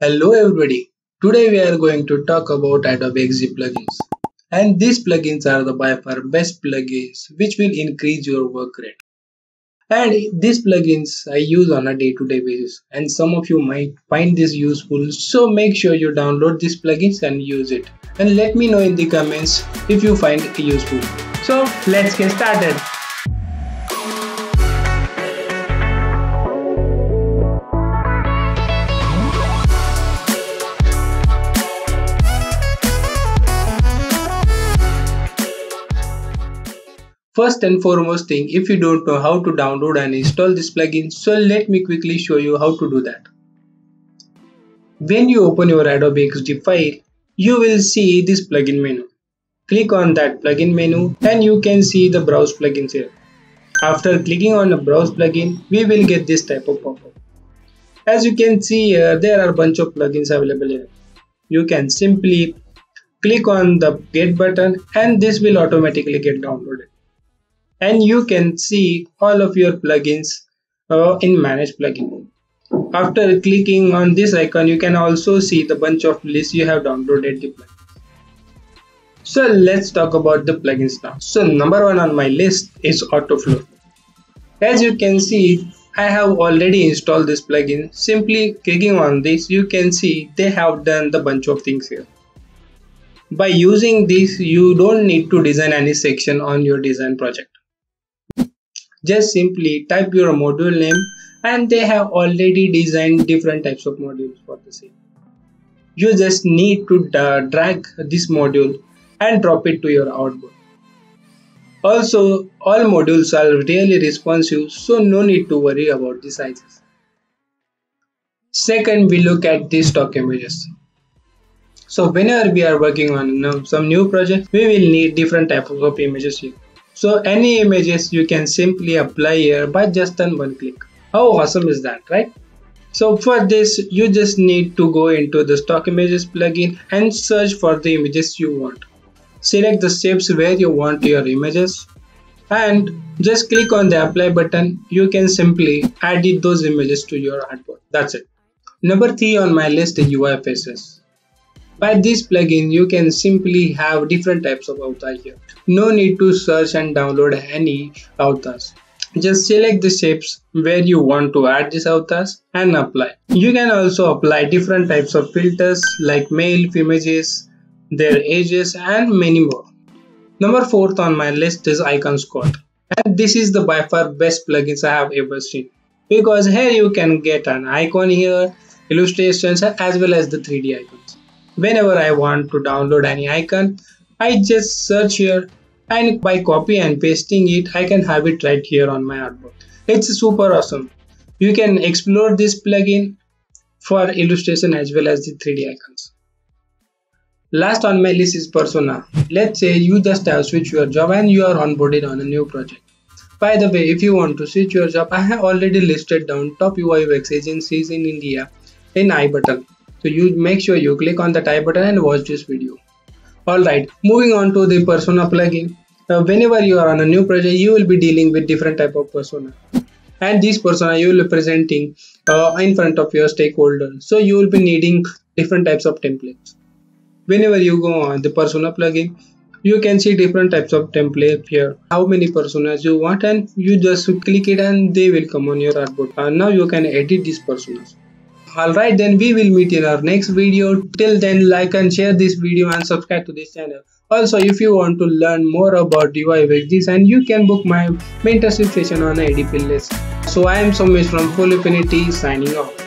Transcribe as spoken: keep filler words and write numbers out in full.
Hello everybody. Today we are going to talk about Adobe X D plugins. And these plugins are the by far best plugins which will increase your work rate. And these plugins I use on a day-to-day basis, and some of you might find this useful, so make sure you download these plugins and use it. And let me know in the comments if you find it useful. So let's get started. First and foremost thing, if you don't know how to download and install this plugin, so let me quickly show you how to do that. When you open your Adobe X D file, you will see this plugin menu. Click on that plugin menu and you can see the browse plugins here. After clicking on the browse plugin, we will get this type of pop-up. As you can see here, there are a bunch of plugins available here. You can simply click on the get button and this will automatically get downloaded. And you can see all of your plugins uh, in manage plugin. After clicking on this icon, you can also see the bunch of lists you have downloaded the plugins. So let's talk about the plugins now. So number one on my list is Autoflow. As you can see, I have already installed this plugin. Simply clicking on this, you can see they have done the bunch of things here. By using this, you don't need to design any section on your design project. Just simply type your module name and they have already designed different types of modules for the same. You just need to drag this module and drop it to your output. Also, all modules are really responsive, so no need to worry about the sizes. Second, we look at the stock images. So whenever we are working on some new project, we will need different types of images here. So any images you can simply apply here by just on one click. How awesome is that, right? So for this, you just need to go into the stock images plugin and search for the images you want. Select the shapes where you want your images and just click on the apply button. You can simply add those images to your artboard. That's it. Number three on my list is U I Faces. By this plugin, you can simply have different types of avatars here. No need to search and download any avatars. Just select the shapes where you want to add these avatars and apply. You can also apply different types of filters like male, images, their ages and many more. Number fourth on my list is Icon Squad. And this is the by far best plugins I have ever seen. Because here you can get an icon here, illustrations as well as the three D icons. Whenever I want to download any icon, I just search here and by copy and pasting it, I can have it right here on my artboard. It's super awesome. You can explore this plugin for illustration as well as the three D icons. Last on my list is Persona. Let's say you just have switched your job and you are onboarded on a new project. By the way, if you want to switch your job, I have already listed down top U I U X agencies in India in I button. So you make sure you click on that I button and watch this video. Alright, moving on to the Persona plugin. Uh, whenever you are on a new project, you will be dealing with different type of persona. And this persona you will be presenting uh, in front of your stakeholder. So you will be needing different types of templates. Whenever you go on the Persona plugin, you can see different types of template here. How many personas you want and you just click it and they will come on your artboard. And now you can edit these personas. Alright, then we will meet in our next video. Till then, like and share this video and subscribe to this channel. Also, if you want to learn more about U I U X design, you can book my mentorship session on A D P list. So I am Somesh from Full Affinity signing off.